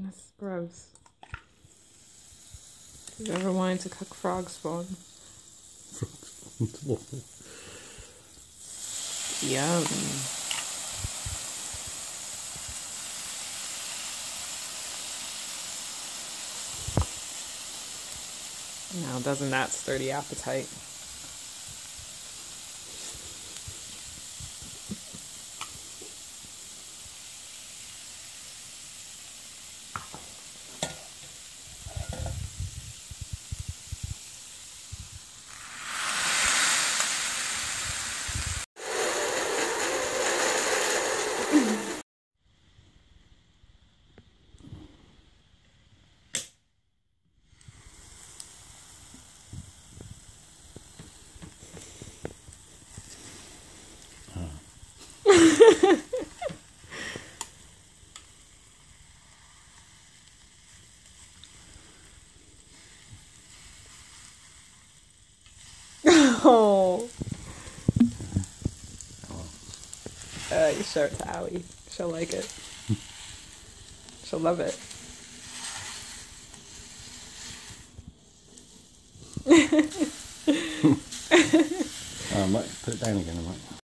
That's gross. If you ever wanted to cook frog spawn. Yum. Now, doesn't that stir the appetite? Oh. You show it to Allie. She'll like it. She'll love it. I might put it down again, I might.